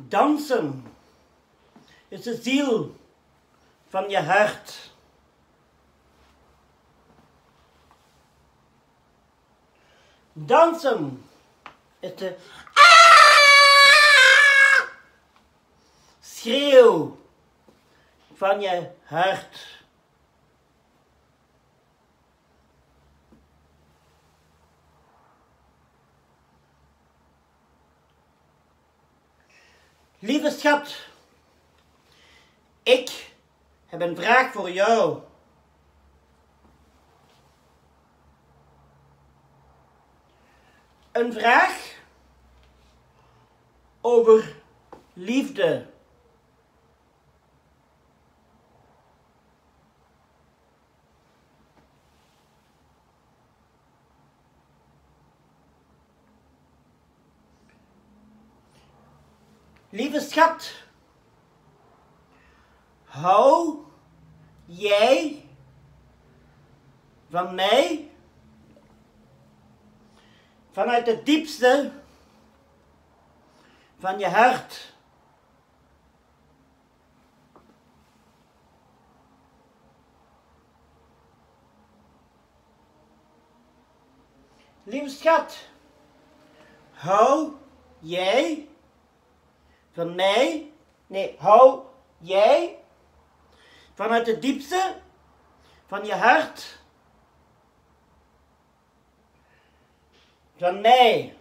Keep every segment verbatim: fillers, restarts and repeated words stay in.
Dansen is de ziel van je hart. Dansen is de schreeuw van je hart. Lieve schat, ik heb een vraag voor jou. Een vraag over liefde. Lieve schat, hou jij van mij vanuit het diepste van je hart? Lieve schat, hou jij van mij, nee, hou jij vanuit het diepste van je hart van mij?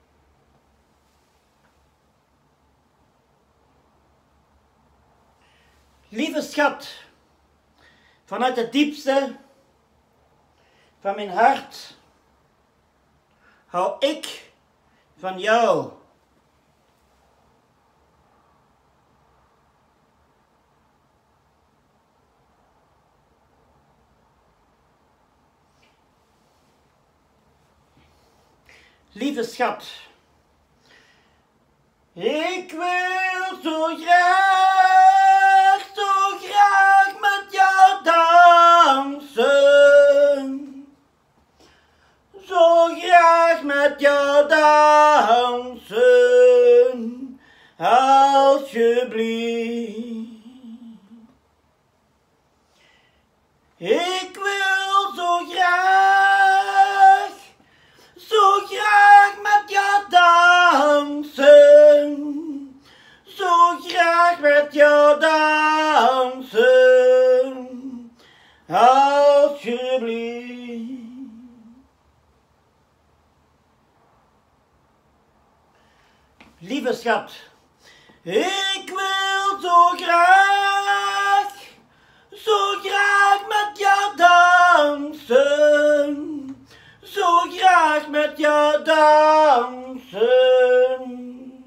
Lieve schat, vanuit het diepste van mijn hart hou ik van jou. Lieve schat, ik wil zo graag, zo graag met jou dansen. Zo graag met jou dansen, alsjeblieft. Ik wil zo graag, zo graag met jou dansen. Zo graag met jou dansen, alsjeblieft. Lieve schat, ik wil zo graag, zo graag met jou dansen. Zo graag met jou dansen.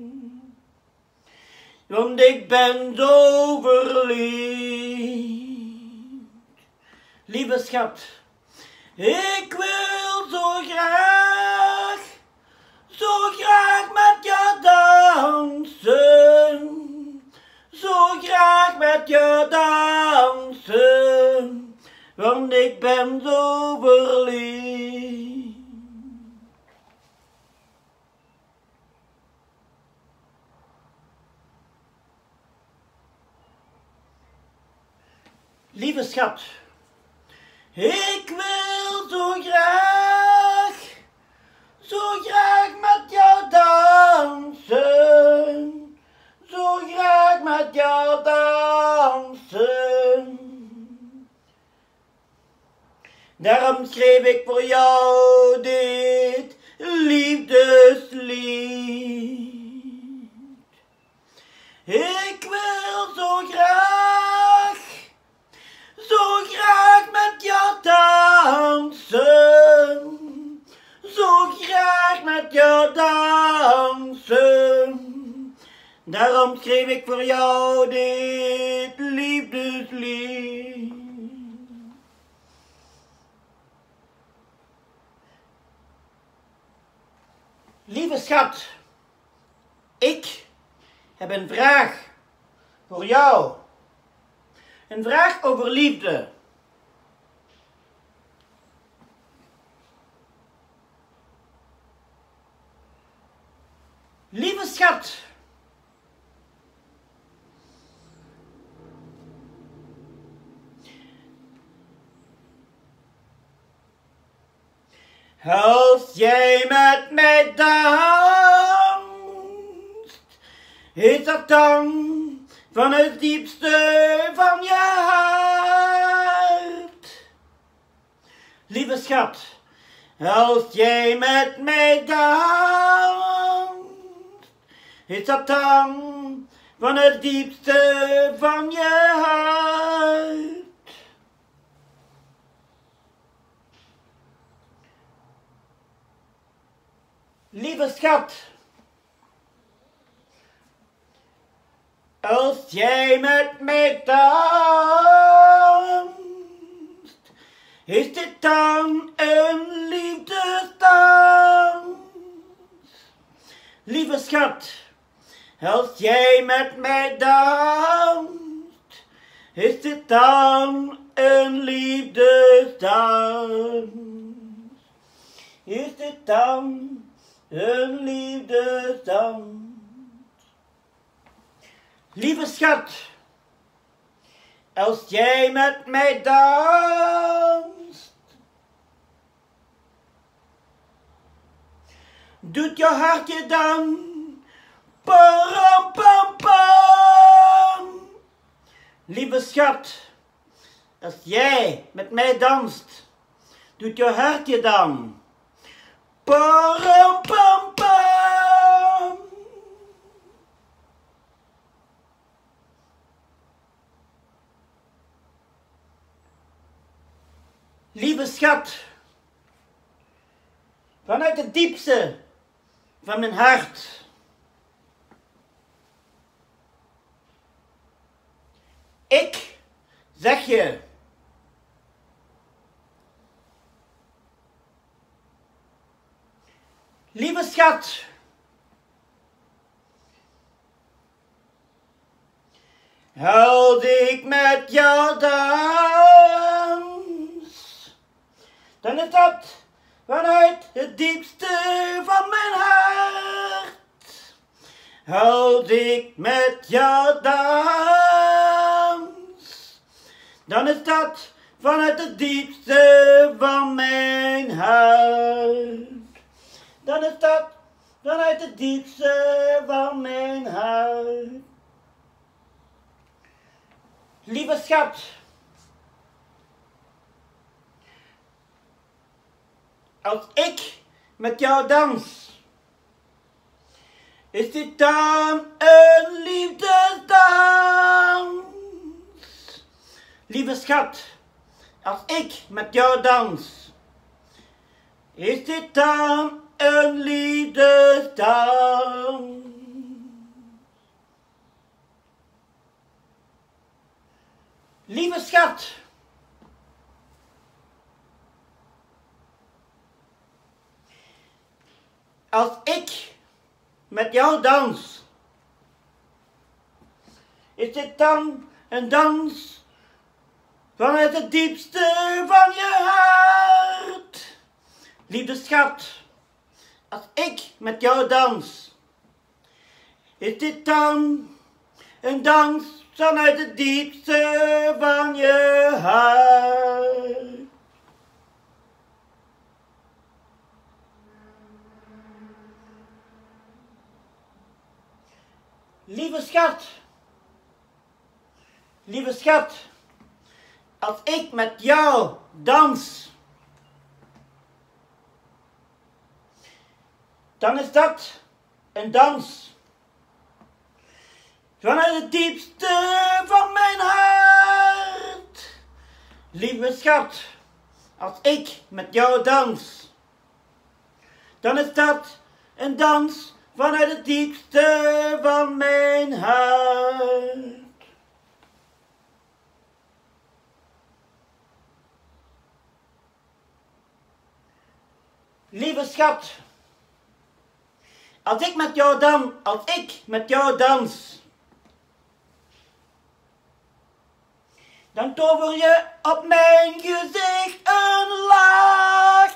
Want ik ben zo verliefd. Lieve schat, ik wil zo graag, zo graag met jou dansen. Zo graag met jou dansen. Want ik ben zo verliefd. Lieve schat, ik wil zo graag, zo graag met jou dansen. Zo graag met jou dansen. Daarom schreef ik voor jou dit liefdeslied. Ik wil zo graag, zo graag met jou dansen. Zo graag met jou dansen. Daarom schreef ik voor jou dit liefdeslied. Lieve schat, ik heb een vraag voor jou. Een vraag over liefde. Lieve schat, Als jij met mij danst, is dat dan van het diepste van je hart. Lieve schat, als jij met mij danst, is dat dan van het diepste van je hart. Lieve schat, als jij met mij danst, is dit dan een liefdesdans? Lieve schat, als jij met mij danst, is dit dan een liefdesdans? Is dit dan een liefdesdans? Lieve schat, als jij met mij danst, doet je hartje dan pam pam pam. Lieve schat, als jij met mij danst, doet je hartje dan pam pam pam. Lieve schat, vanuit het diepste van mijn hart, ik zeg je, lieve schat, als ik met jou dans, dan is dat vanuit het diepste van mijn hart. Als ik met jou dans, dan is dat vanuit het diepste van mijn hart. Dan is dat vanuit het diepste van mijn hart. Lieve schat, als ik met jou dans, is dit dan een liefdesdans? Lieve schat, als ik met jou dans, is dit dan een liefdesdans? Lieve schat, als ik met jou dans, is dit dan een dans vanuit het diepste van je hart? Lieve schat, als ik met jou dans, is dit dan een dans vanuit het diepste van je hart? Lieve schat, lieve schat, als ik met jou dans, dan is dat een dans vanuit het diepste van mijn hart. Lieve schat, als ik met jou dans, dan is dat een dans vanuit het diepste van mijn hart. Lieve schat, als ik met jou dan, als ik met jou dans, dan tover je op mijn gezicht een lach.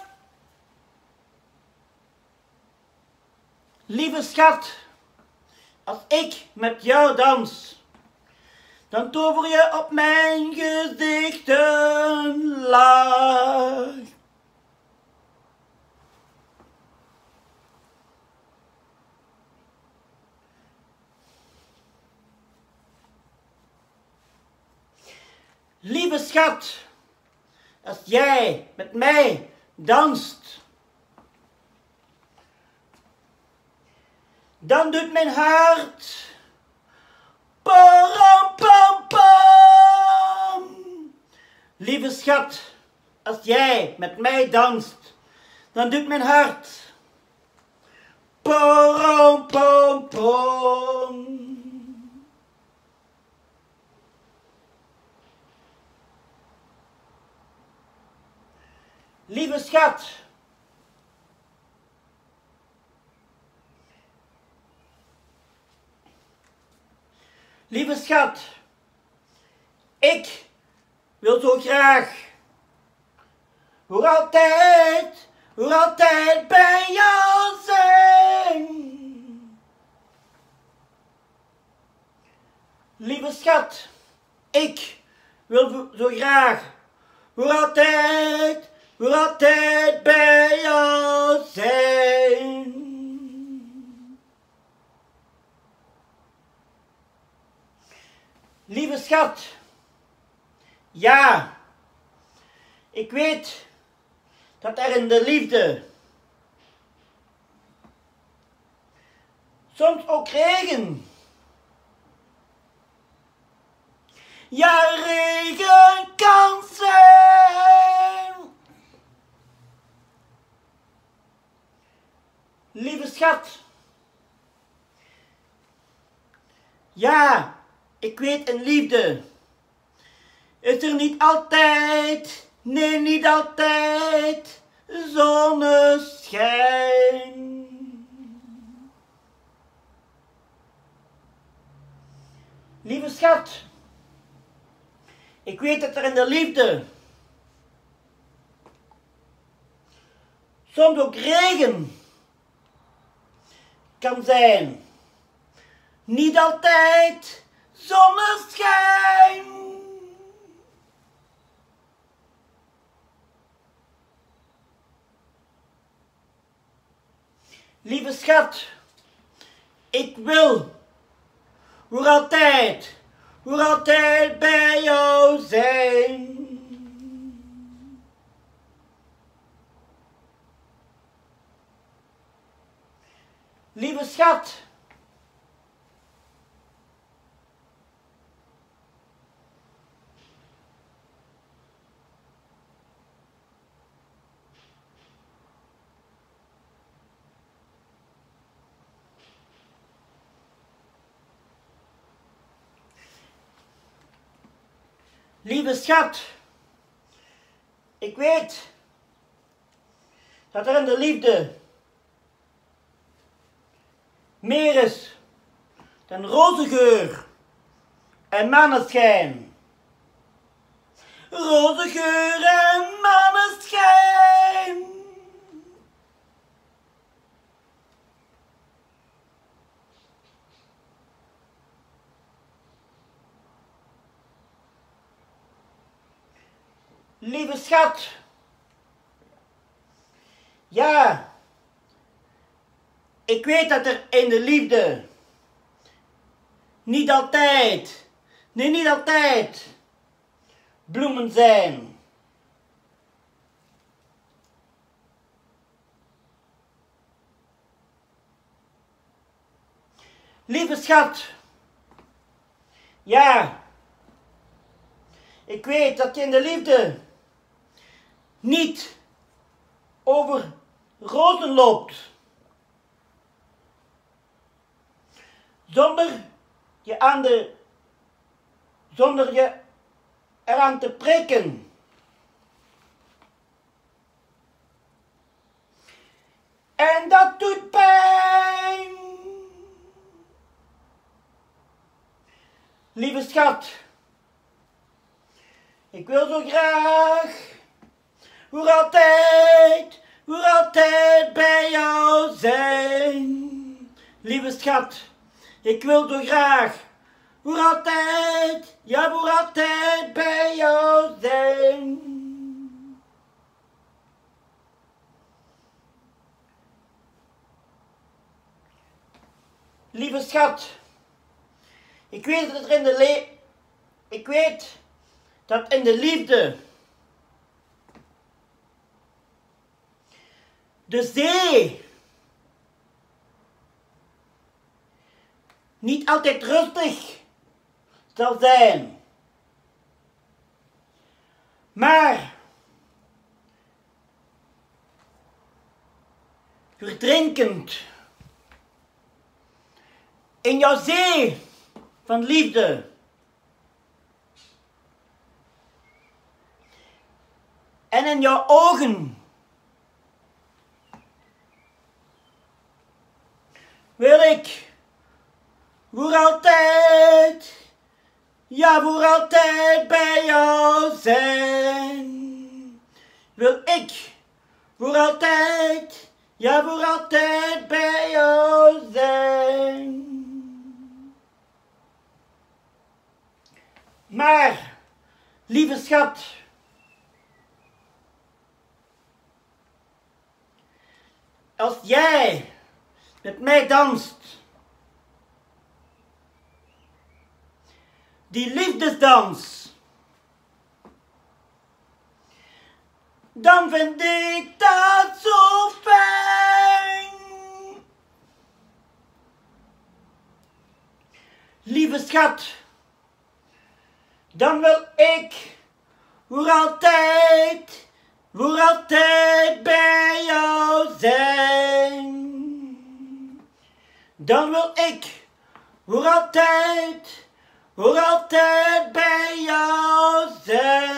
Lieve schat, als ik met jou dans, dan tover je op mijn gezicht een lach. Lieve schat, als jij met mij danst, dan doet mijn hart pam pam pam. Lieve schat, als jij met mij danst, dan doet mijn hart pam pam pam. Lieve schat, lieve schat, ik wil zo graag voor altijd, voor altijd bij jou zijn. Lieve schat, ik wil zo graag voor altijd, voor altijd bij jou zijn. Lieve schat, ja, ik weet dat er in de liefde soms ook regen, ja, regen kan zijn. Lieve schat, ja, ik weet in liefde is er niet altijd, nee niet altijd, zonneschijn. Lieve schat, ik weet dat er in de liefde soms ook regen kan zijn. Niet altijd zonneschijn. Lieve schat, ik wil voor altijd, voor altijd bij jou zijn. Lieve schat, lieve schat, ik weet dat er in de liefde meer is dan rozengeur en maneschijn. Rozengeur en maneschijn. Lieve schat, ja, ik weet dat er in de liefde niet altijd, nee niet altijd, bloemen zijn. Lieve schat, ja, ik weet dat je in de liefde niet over rozen loopt, zonder je aan de, zonder je eraan te prikken. En dat doet pijn. Lieve schat, ik wil zo graag voor altijd, voor altijd bij jou zijn. Lieve schat, ik wil zo graag voor altijd, ja voor altijd bij jou zijn. Lieve schat, ik weet dat er in de le... Ik weet dat in de liefde de zee niet altijd rustig zal zijn, maar verdrinkend in jouw zee van liefde en in jouw ogen wil ik voor altijd, ja voor altijd bij jou zijn. Wil ik voor altijd, ja voor altijd bij jou zijn. Maar, lieve schat, als jij met mij danst, die liefdesdans, dan vind ik dat zo fijn. Lieve schat, dan wil ik voor altijd, voor altijd bij jou zijn. Dan wil ik voor altijd, voor altijd bij jou zijn.